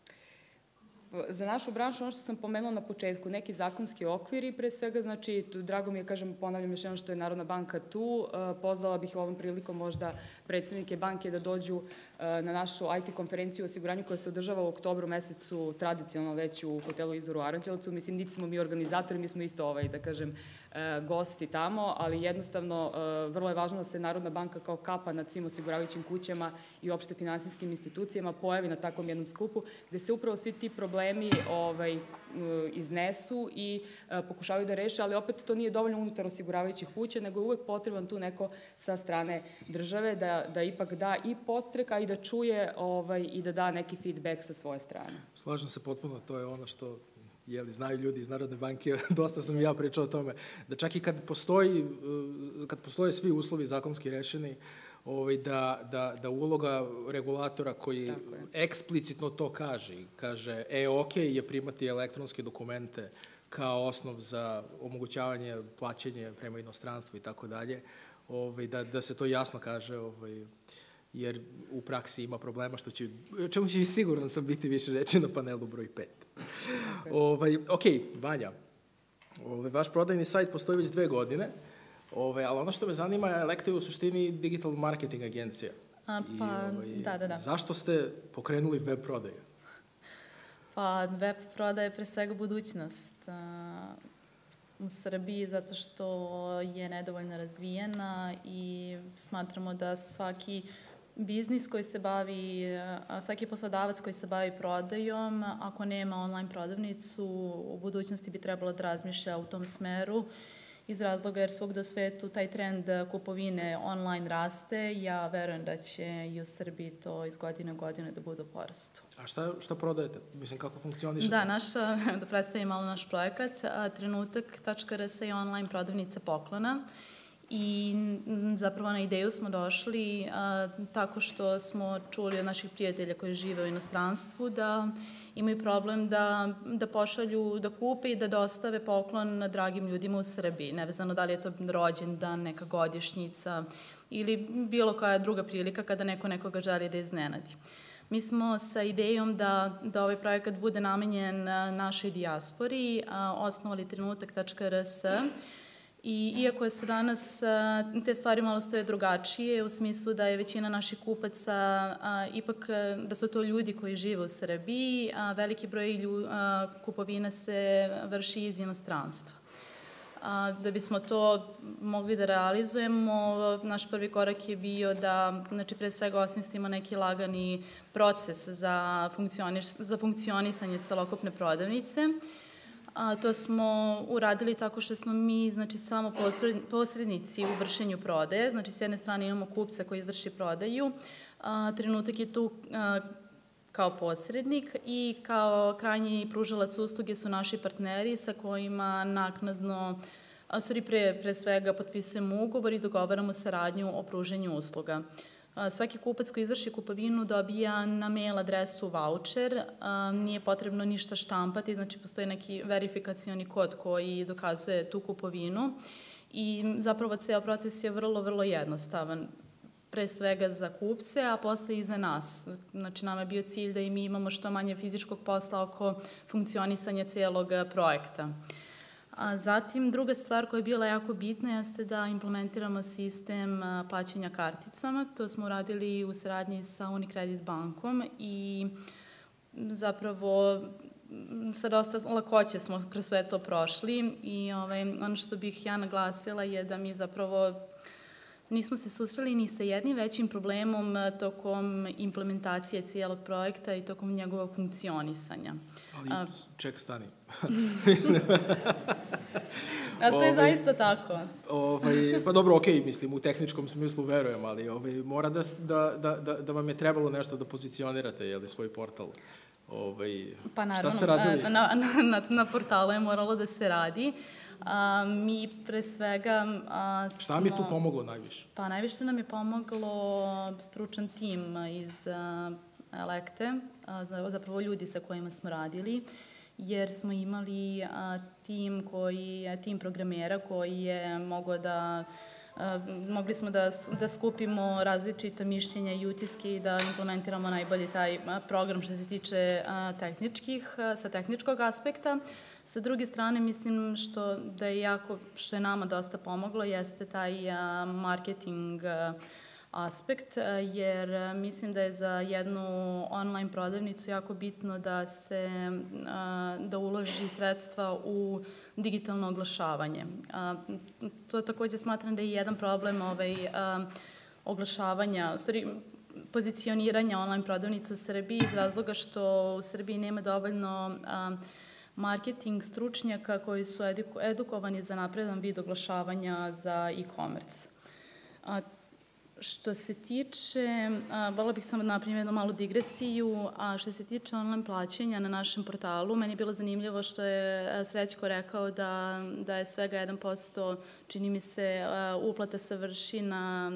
Za našu branšu, ono što sam pomenula na početku, neki zakonski okviri, pre svega, znači, drago mi je, kažem, ponavljam još jedno što je Narodna banka tu, pozvala bih ovom prilikom možda predsednike banke da dođu na našu I T konferenciju o osiguranju koja se održava u oktobru mesecu, tradicionalno već u hotelu Izvor u Aranđelovcu. Mislim, niti smo mi organizatori, mi smo isto, ovaj, da kažem, gosti tamo, ali jednostavno vrlo je važno da se Narodna banka kao kapa nad svim osiguravajućim kućama i uopšte finansijskim institucijama pojavi na takvom jednom skupu, gde se upravo svi ti problemi ovaj, iznesu i pokušavaju da reše, ali opet to nije dovoljno unutar osiguravajućih kuća, nego je uvek potreban tu neko sa strane države da, da ipak da i podstrek, a i da čuje ovaj, i da da neki feedback sa svoje strane. Slažem se potpuno, to je ono što jeli, znaju ljudi iz Narodne banke, dosta sam i ja pričao o tome, da čak i kad postoji, kad postoje svi uslovi zakonski rešeni, ovaj, da, da, da uloga regulatora koji eksplicitno to kaže, kaže, e, ok je primati elektronske dokumente kao osnov za omogućavanje plaćanja prema inostranstvu i tako dalje, ovaj, da, da se to jasno kaže, ovaj, jer u praksi ima problema, što će, čemu će sigurno sam biti više reći na panelu broj pet. Okay. Ovaj, ok, Vanja, ovaj, vaš prodajni sajt postoji već dve godine, ovaj, ali ono što me zanima je Elekta je u suštini digital marketing agencija. A, pa, I, ovaj, da, da, da. Zašto ste pokrenuli web prodaju? Pa, web prodaja je pre svega budućnost a, u Srbiji, zato što je nedovoljno razvijena i smatramo da svaki biznis koji se bavi, svaki poslodavac koji se bavi prodajom, ako nema online prodavnicu, u budućnosti bi trebalo da razmišlja u tom smeru, iz razloga jer svugde u svetu taj trend kupovine online raste. Ja verujem da će i u Srbiji to iz godine u godine da bude u porastu. A šta, šta prodajete? Mislim, kako funkcioniše? Da, naša, da predstavim malo naš projekat, trenutak tačka r s je online prodavnica poklona. I zapravo na ideju smo došli a, tako što smo čuli od naših prijatelja koji žive u inostranstvu da imaju problem da, da pošalju, da kupe i da dostave poklon dragim ljudima u Srbiji, nevezano da li je to rođendan, neka godišnjica ili bilo koja druga prilika kada neko nekoga želi da iznenadi. Mi smo sa idejom da, da ovaj projekat bude namenjen našoj dijaspori a, osnovali trenutak tačka r s. I iako je se danas te stvari malo stoje drugačije, u smislu da je većina naših kupaca a, ipak da su to ljudi koji žive u Srbiji, a veliki broj lju, a, kupovina se vrši iz inostranstva. A, da bismo to mogli da realizujemo, naš prvi korak je bio da, znači, pre svega osmislimo neki lagani proces za, za funkcionisanje celokupne prodavnice. A, to smo uradili tako što smo mi, znači, samo posrednici u vršenju prodaje. Znači, s jedne strane imamo kupca koji izvrši prodaju. A, trenutak je tu a, kao posrednik i kao krajnji pružalac usluge su naši partneri sa kojima naknadno, a, sorry, pre, pre svega potpisujemo ugovor i dogovaramo saradnju o pruženju usluga. Svaki kupac koji izvrši kupovinu dobija na mail adresu voucher, nije potrebno ništa štampati, znači postoji neki verifikacioni kod koji dokazuje tu kupovinu i zapravo ceo proces je vrlo, vrlo jednostavan, pre svega za kupce, a posle i za nas. Znači nama je bio cilj da i mi imamo što manje fizičkog posla oko funkcionisanja celog projekta. A zatim, druga stvar koja je bila jako bitna jeste da implementiramo sistem plaćanja karticama. To smo uradili u saradnji sa Unicredit bankom i zapravo sa dosta lakoće smo kroz sve to prošli i ovaj, ono što bih ja naglasila je da mi zapravo nismo se susreli ni sa jednim većim problemom tokom implementacije cijelog projekta i tokom njegovog funkcionisanja. Ali, A, ček, stani. A to je ovaj, zaista tako. Ovaj, pa dobro, okej, okay, mislim, u tehničkom smislu verujem, ali ovaj, mora da, da, da, da vam je trebalo nešto da pozicionirate, jel, svoj portal. Ovaj, pa naravno, šta ste radili? Na, na, na, na portalu je moralo da se radi. A, mi pre svega a, smo... Šta mi tu pomoglo najviše? Pa najviše nam je pomoglo stručan tim iz a, Elekte, a, zapravo ljudi sa kojima smo radili, jer smo imali a, tim, koji, tim programera koji je mogao da... A, mogli smo da, da skupimo različita mišljenja i utiske i da implementiramo najbolji taj program što se tiče a, tehničkih, a, sa tehničkog aspekta. Sa druge strane, mislim što da je jako, što je nama dosta pomoglo, jeste taj a, marketing a, aspekt, a, jer mislim da je za jednu online prodavnicu jako bitno da se, a, da uloži sredstva u digitalno oglašavanje. A, to takođe smatram da je jedan problem ovaj, a, oglašavanja, u stvari, pozicioniranja online prodavnicu u Srbiji iz razloga što u Srbiji nema dovoljno a, marketing stručnjaka koji su edukovani za napredan vid oglašavanja za e-commerce. Što se tiče, vola bih samo napraviti jednu malu digresiju, a što se tiče online plaćanja na našem portalu, meni je bilo zanimljivo što je Srećko rekao da, da je svega jedan posto, čini mi se, uplata se vrši na...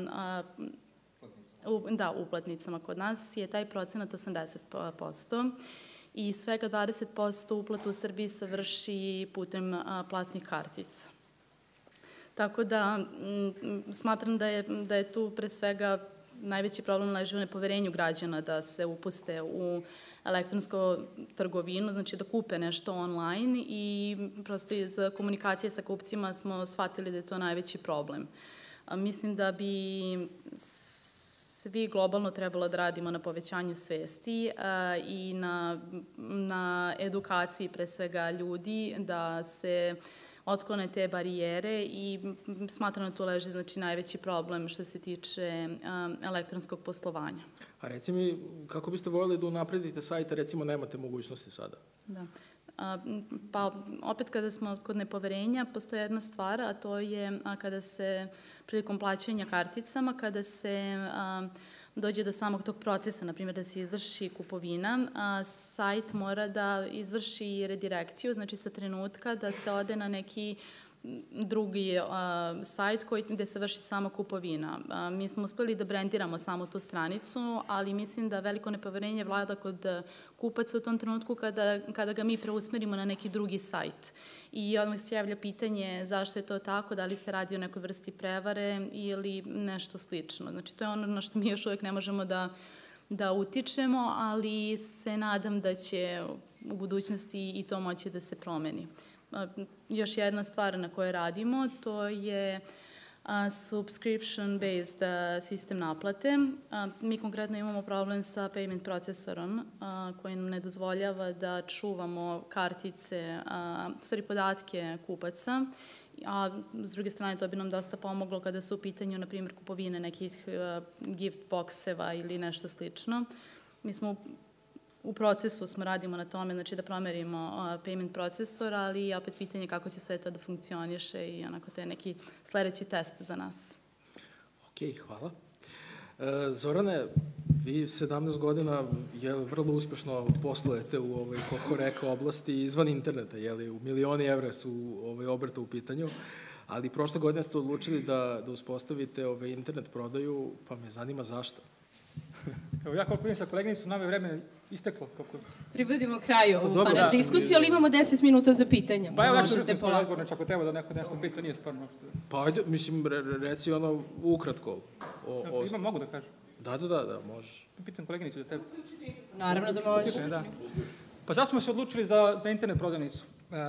U, da, uplatnicama kod nas je taj procenat osamdeset posto. I svega dvadeset posto uplata u Srbiji se vrši putem a, platnih kartica. Tako da m, smatram da je, da je tu pre svega najveći problem leži u nepoverenju građana da se upuste u elektronsku trgovinu, znači da kupe nešto online i prosto iz komunikacije sa kupcima smo shvatili da je to najveći problem. A, mislim da bi svi globalno trebalo da radimo na povećanju svesti a, i na, na edukaciji pre svega ljudi, da se otklone te barijere i smatram da tu leži znači, najveći problem što se tiče a, elektronskog poslovanja. A reci mi, kako biste voljeli da unapredite sajte, recimo nemate mogućnosti sada? Da. A, pa opet kada smo kod nepoverenja, postoje jedna stvar, a to je a, kada se prilikom plaćanja karticama, kada se a, dođe do samog tog procesa, na primjer da se izvrši kupovina, a, sajt mora da izvrši redirekciju, znači sa trenutka da se ode na neki drugi a, sajt koji, gde se vrši sama kupovina. A, mi smo uspeli da brendiramo samo tu stranicu, ali mislim da veliko nepoverenje vlada kod kupaca u tom trenutku kada, kada ga mi preusmerimo na neki drugi sajt. I odmah se javlja pitanje zašto je to tako, da li se radi o nekoj vrsti prevare ili nešto slično. Znači, to je ono na što mi još uvek ne možemo da, da utičemo, ali se nadam da će u budućnosti i to moći da se promeni. Još jedna stvar na kojoj radimo, to je subscription-based sistem naplate. Mi konkretno imamo problem sa payment procesorom koji nam ne dozvoljava da čuvamo kartice, stvari podatke kupaca, a s druge strane to bi nam dosta pomoglo kada su u pitanju, na primjer, kupovine nekih gift boxeva ili nešto slično. Mi smo u procesu smo radimo na tome, znači da promerimo uh, payment procesor, ali opet pitanje kako će sve to da funkcioniše i onako to je neki sledeći test za nas. Ok, hvala. E, Zorane, vi sedamnaest godina je vrlo uspešno poslujete u ovoj, kako rekao, oblasti izvan interneta, jeli, u milioni evra su ovaj, obrta u pitanju, ali prošle godine ste odlučili da, da uspostavite ovaj, internet prodaju, pa me zanima zašto. Evo ja koliko vidim sa koleginicom, nama je vreme isteklo. Kako... Privodimo kraju ovu pa, panel da, diskusiju, ali imamo deset minuta za pitanja. Pa evo ja ću da ste odgovor, ako treba da neko nešto pita, nije stvarno. Pa ajde, mislim, re, reci ono ukratko. O, o... Imam, mogu da kažem? Da, da, da, da, možeš. Pitam koleginicu za tebe. Naravno da možeš. Da. Pa zašto smo se odlučili za, za internet prodavnicu?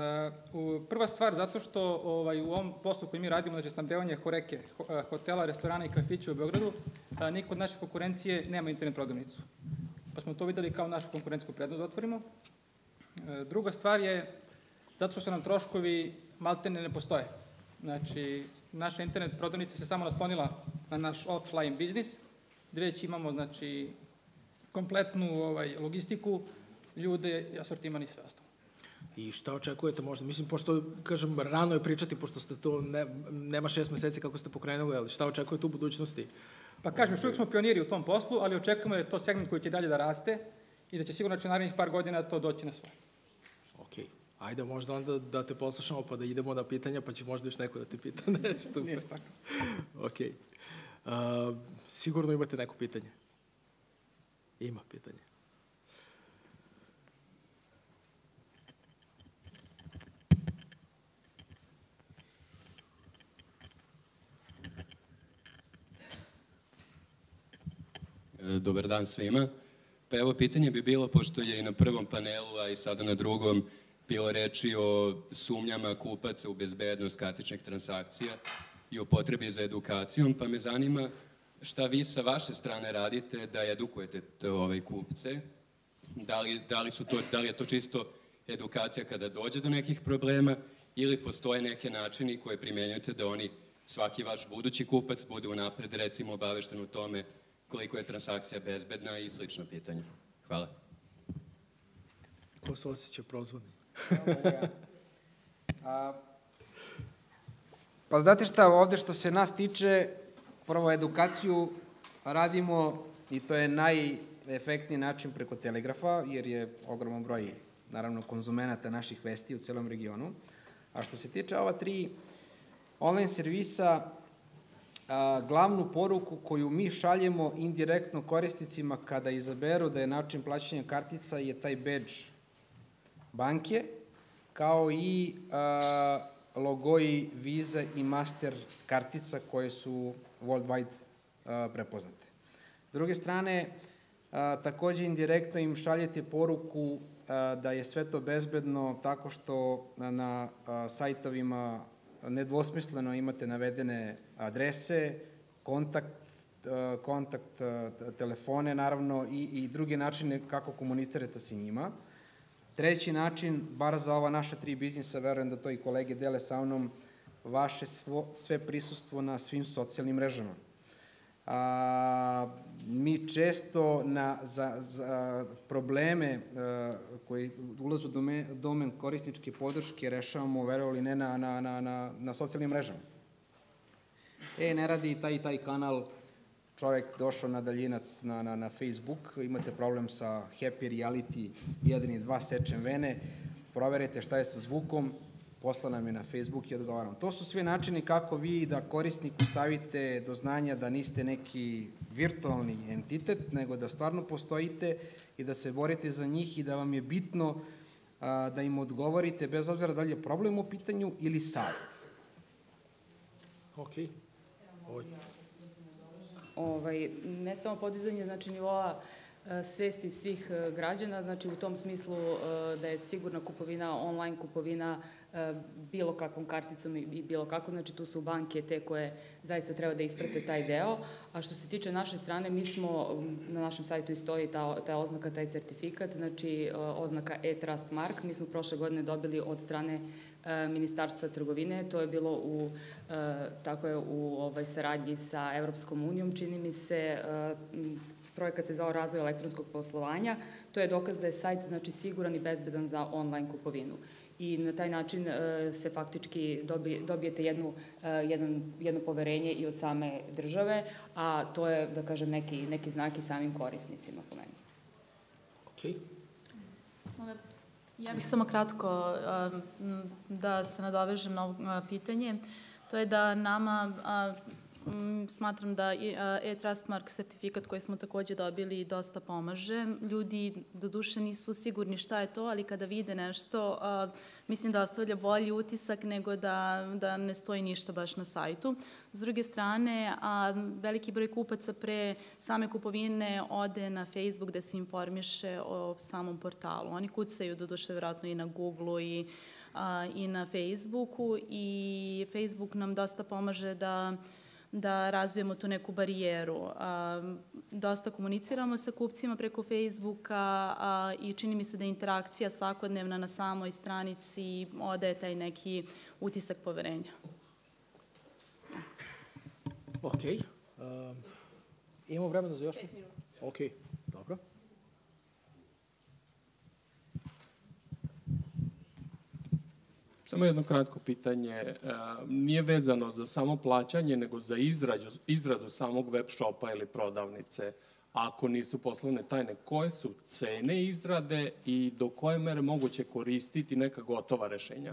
Uh, prva stvar, zato što ovaj, u ovom poslu koji mi radimo, znači snabdevanje Horeke, hotela, restorana i kafića u Beogradu, uh, niko od naše konkurencije nema internet prodavnicu. pa smo to videli kao našu konkurentsku prednost da otvorimo. Druga stvar je zato što nam troškovi maltene ne postoje. Znači, naša internet prodavnica se samo naslonila na naš offline biznis, gde već imamo, znači, kompletnu ovaj, logistiku, ljude, asortiman i sve ostalo. I šta očekujete možda? Mislim, pošto, kažem, rano je pričati, pošto ste to, ne, nema šest meseci kako ste pokrenuli, ali šta očekujete u budućnosti? Pa kažem, još uvijek smo pioniri u tom poslu, ali očekujemo da je to segment koji će dalje da raste i da će sigurno znači, narednih par godina to doći na svoje. Okej. Ajde možda onda da te poslušamo pa da idemo na pitanja, pa će možda još neko da te pita nešto. Nije tako. Okej. Uh, sigurno imate neko pitanje? Ima pitanje. Dobar dan svima. Pa evo, pitanje bi bilo, pošto je i na prvom panelu, a i sada na drugom, bilo reči o sumnjama kupaca u bezbednost kartičnih transakcija i o potrebi za edukacijom, pa me zanima šta vi sa vaše strane radite da edukujete ovaj, kupce. Da li, da, li su to, da li je to čisto edukacija kada dođe do nekih problema ili postoje neke načini koje primenjujete da oni, svaki vaš budući kupac bude unapred recimo obavešten u tome koliko je transakcija bezbedna i slično pitanje. Hvala. Ko se osjeća prozvan? A, pa znate šta, ovde što se nas tiče, prvo edukaciju radimo i to je najefektniji način preko telegrafa, jer je ogroman broj, naravno, konzumenata naših vesti u celom regionu. A što se tiče ova tri online servisa, a, glavnu poruku koju mi šaljemo indirektno korisnicima kada izaberu da je način plaćanja kartica je taj badge banke, kao i a, logoji Visa i Master kartica koje su worldwide a, prepoznate. S druge strane, a, takođe indirektno im šaljete poruku a, da je sve to bezbedno tako što na, na a, sajtovima nedvosmisleno imate navedene adrese, kontakt, a, kontakt a, telefone, naravno, i, i druge načine kako komunicirate sa njima. Treći način, bar za ova naša tri biznisa, verujem da to i kolege dele sa mnom, vaše svo, sve prisustvo na svim socijalnim mrežama. A, mi često na, za, za probleme a, koji ulazu u domen, domen korisničke podrške rešavamo, verovali ne, na, na, na, na, na socijalnim mrežama. E, ne radi taj i taj kanal, čovjek došao na daljinac na, na, na Facebook, imate problem sa Happy Reality jedan i dva sečem vene, proverite šta je sa zvukom, posla nam je na Facebook i odgovaram. To su sve načini kako vi da korisniku stavite do znanja da niste neki virtualni entitet, nego da stvarno postojite i da se borite za njih i da vam je bitno a, da im odgovorite bez obzira da li je problem u pitanju ili savjet. Okej. Ovo. Ovaj, ne samo podizanje znači, nivoa svesti svih građana, znači u tom smislu da je sigurna kupovina, online kupovina bilo kakvom karticom i bilo kako, znači tu su banke te koje zaista treba da isprate taj deo, a što se tiče naše strane, mi smo, na našem sajtu i stoji ta, ta oznaka, taj sertifikat, znači oznaka e-Trust Mark, mi smo prošle godine dobili od strane Ministarstva trgovine, to je bilo u, tako je, u ovaj, saradnji sa Evropskom unijom, čini mi se, projekat se zvao Razvoj elektronskog poslovanja, to je dokaz da je sajt znači, siguran i bezbedan za online kupovinu. I na taj način se faktički dobijete jednu, jedan, jedno poverenje i od same države, a to je, da kažem, neki, neki znak i samim korisnicima po meni. Okej. Ja bih samo kratko da se nadovežem na ovo pitanje. To je da nama, smatram da e-Trust Mark sertifikat koji smo takođe dobili dosta pomaže. Ljudi do duše nisu sigurni šta je to, ali kada vide nešto, mislim da ostavlja bolji utisak nego da, da ne stoji ništa baš na sajtu. S druge strane, a veliki broj kupaca pre same kupovine ode na Facebook da se informiše o samom portalu. Oni kucaju do duše vjerojatno i na Google-u i, a, i na Facebooku i Facebook nam dosta pomaže da da razvijemo tu neku barijeru. Dosta komuniciramo sa kupcima preko Facebooka i čini mi se da interakcija svakodnevna na samoj stranici odaje taj neki utisak poverenja. Ok. Imamo vremena za još? Pet minuta. Ok, dobro. Samo jedno kratko pitanje. Nije vezano za samo plaćanje, nego za izradu, izradu samog web shopa ili prodavnice. Ako nisu poslovne tajne, koje su cene izrade i do koje mere moguće koristiti neka gotova rešenja?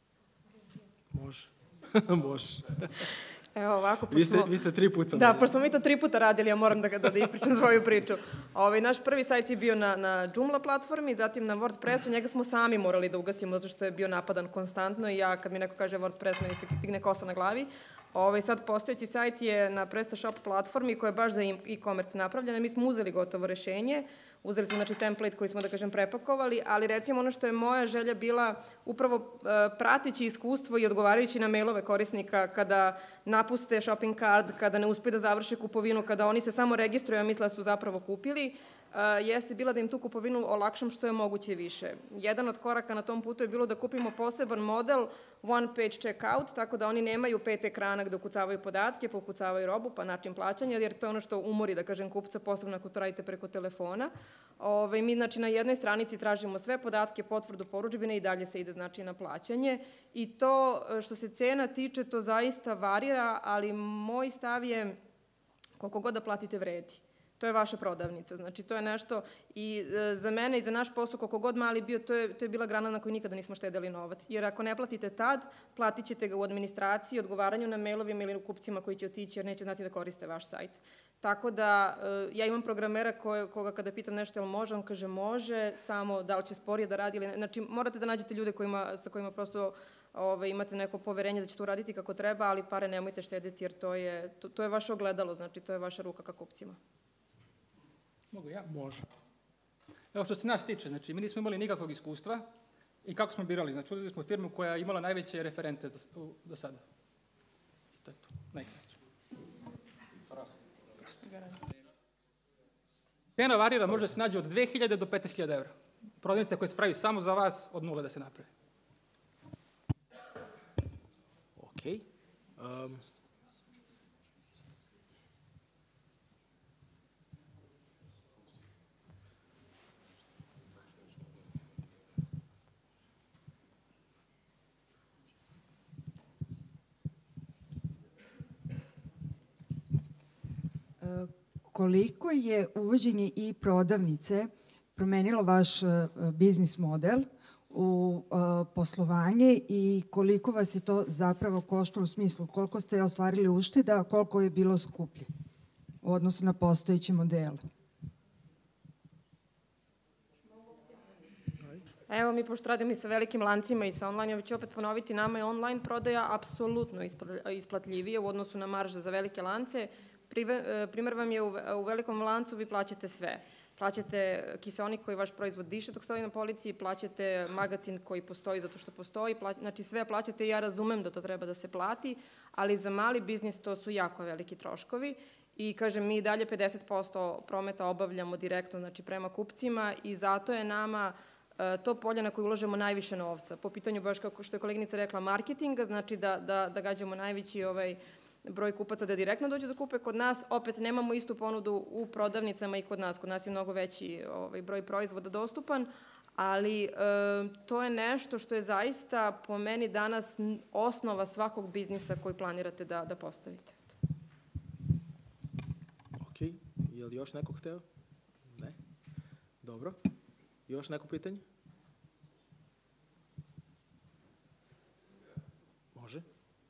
Može. Može. Evo ovako, vi, ste, vi ste tri puta. Da, pošto smo mi to tri puta radili, ja moram da, da, da ispričam svoju priču. Ovaj, naš prvi sajt je bio na, na Joomla platformi, zatim na WordPressu, njega smo sami morali da ugasimo, zato što je bio napadan konstantno i ja, kad mi neko kaže WordPress, meni se digne kosa na glavi. Ovaj, sad postojeći sajt je na PrestaShop platformi koja je baš za e-commerce napravljena. Mi smo uzeli gotovo rešenje, uzeli smo znači template koji smo, da kažem, prepakovali, ali recimo ono što je moja želja bila upravo uh, prateći iskustvo i odgovarajući na mailove korisnika kada napuste shopping cart, kada ne uspe da završe kupovinu, kada oni se samo registruju, a misle da su zapravo kupili, Uh, jeste bila da im tu kupovinu olakšam što je moguće više. Jedan od koraka na tom putu je bilo da kupimo poseban model one page checkout, tako da oni nemaju pet ekrana gde ukucavaju podatke, pa ukucavaju robu, pa način plaćanja, jer to je ono što umori, da kažem, kupca, posebno ako to radite preko telefona. Ove, mi, znači, na jednoj stranici tražimo sve podatke, potvrdu porudžbine i dalje se ide, znači, na plaćanje. I to, što se cena tiče, to zaista varira, ali moj stav je koliko god da platite vredi. To je vaša prodavnica, znači to je nešto i za mene i za naš posao, koliko god mali bio, to je, to je bila grana na kojoj nikada nismo štedeli novac. Jer ako ne platite tad, platit ćete ga u administraciji, odgovaranju na mailovima ili u kupcima koji će otići jer neće znati da koriste vaš sajt. Tako da, ja imam programera koje, koga kada pitam nešto jel može, on kaže može, samo da li će sporije da radi ili ne. Znači, morate da nađete ljude kojima, sa kojima prosto ove, imate neko poverenje da će to uraditi kako treba, ali pare nemojte štediti jer to je, to, to je vaše ogledalo, znači to je vaša ruka ka kupcima. Mogu ja? Može. Evo što se nas tiče, znači mi nismo imali nikakvog iskustva i kako smo birali, znači uzeli smo firmu koja je imala najveće referente do, do sada. I to je to, najkraće. Cena varira može da se nađe od dve hiljade do petnaest hiljada evra. Prodavnica koja se pravi samo za vas od nula da se napravi. Ok. Um, Koliko je uvođenje i prodavnice promenilo vaš biznis model u poslovanje i koliko vas je to zapravo koštalo u smislu koliko ste ostvarili ušteda, a koliko je bilo skuplje u odnosu na postojeće modele? Evo, mi pošto radimo i sa velikim lancima i sa online, ja ću opet ponoviti, nama je online prodaja apsolutno isplatljivije u odnosu na marže za velike lance. Primer vam je u velikom lancu, vi plaćate sve. Plaćate kiseonik koji vaš proizvod diše dok stoji na policiji, plaćate magacin koji postoji zato što postoji, znači sve plaćate i ja razumem da to treba da se plati, ali za mali biznis to su jako veliki troškovi i kažem mi dalje pedeset posto prometa obavljamo direktno, znači prema kupcima i zato je nama to polje na koje ulažemo najviše novca. Po pitanju, baš kao što je koleginica rekla, marketinga, znači da, da, da gađamo najveći ovaj, broj kupaca da direktno dođe da kupe kod nas. Opet nemamo istu ponudu u prodavnicama i kod nas. Kod nas je mnogo veći ovaj, broj proizvoda dostupan, ali e, to je nešto što je zaista po meni danas osnova svakog biznisa koji planirate da, da postavite. Ok. Je li još neko hteo? Ne? Dobro. Još neko pitanje? Može.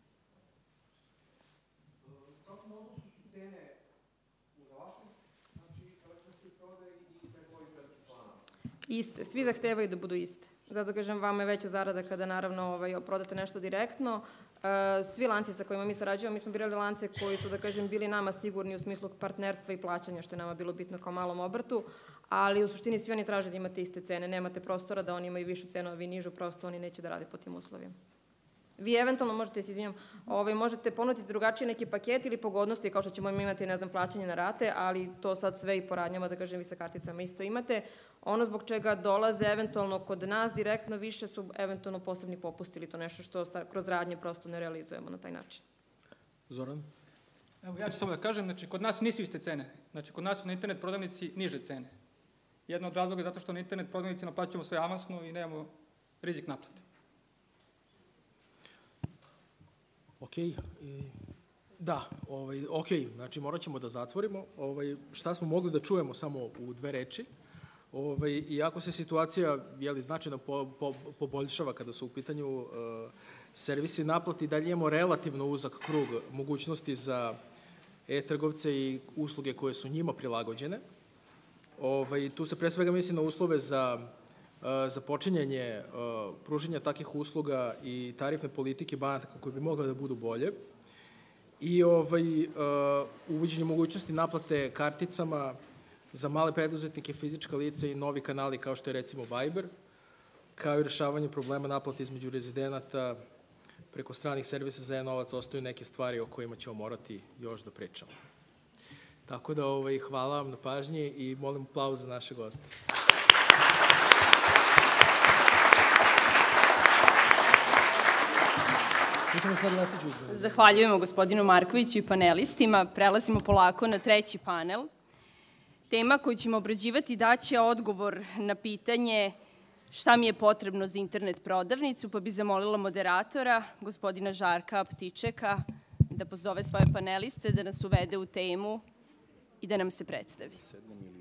Iste, svi zahtevaju da budu iste. Zato kažem, vama je veća zarada kada naravno ovaj, prodate nešto direktno. Uh, svi lanci sa kojima mi sarađujemo, mi smo birali lance koji su, da kažem, bili nama sigurni u smislu partnerstva i plaćanja, što je nama bilo bitno kao malom obrtu, ali u suštini svi oni traže da imate iste cene. Nemate prostora da oni imaju višu cenu, a vi nižu, prosto oni neće da rade po tim uslovima. vi eventualno možete, se izvinjam, ovaj, možete ponuditi drugačije neki paket ili pogodnosti, kao što ćemo imati, ne znam, plaćanje na rate, ali to sad sve i po radnjama, da kažem, i sa karticama isto imate. Ono zbog čega dolaze eventualno kod nas direktno više su eventualno posebni popusti ili to nešto što kroz radnje prosto ne realizujemo na taj način. Zoran? Evo, ja ću samo da kažem, znači, kod nas nisu iste cene. Znači, kod nas su na internet prodavnici niže cene. Jedna od razloga je zato što na internet prodavnici naplaćujemo sve avansno i nemamo rizik naplate. Ok, da, ovaj, ok, znači morat ćemo da zatvorimo. Ovaj, šta smo mogli da čujemo samo u dve reči. Ovaj, iako se situacija jeli, značajno po, po, poboljšava kada su u pitanju uh, servisi naplati, dalje imamo relativno uzak krug mogućnosti za e-trgovce i usluge koje su njima prilagođene. Ovaj, tu se pre svega misli na uslove za uh, započinjanje uh, pruženja takih usluga i tarifne politike banaka koje bi mogle da budu bolje. I ovaj, uh, uvođenje mogućnosti naplate karticama za male preduzetnike, fizička lica i novi kanali kao što je recimo Viber, kao i rešavanje problema naplate između rezidenata preko stranih servisa za e-novac, ostaju neke stvari o kojima ćemo morati još da pričamo. Tako da ovaj, hvala vam na pažnji i molim aplauz za naše goste. Zahvaljujemo gospodinu Markoviću i panelistima. Prelazimo polako na treći panel. Tema koju ćemo obrađivati daće odgovor na pitanje šta mi je potrebno za internet prodavnicu, pa bi zamolila moderatora, gospodina Žarka Ptičeka, da pozove svoje paneliste, da nas uvede u temu i da nam se predstavi.